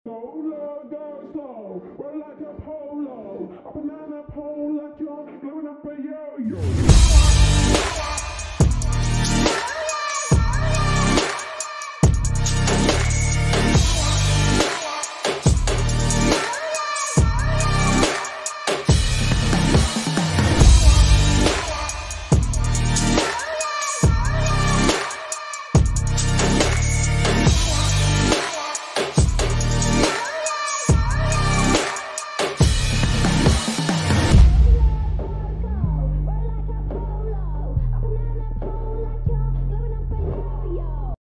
Go low, go slow, roll like a polo, up and down a pole like you're blowing up a yo-yo.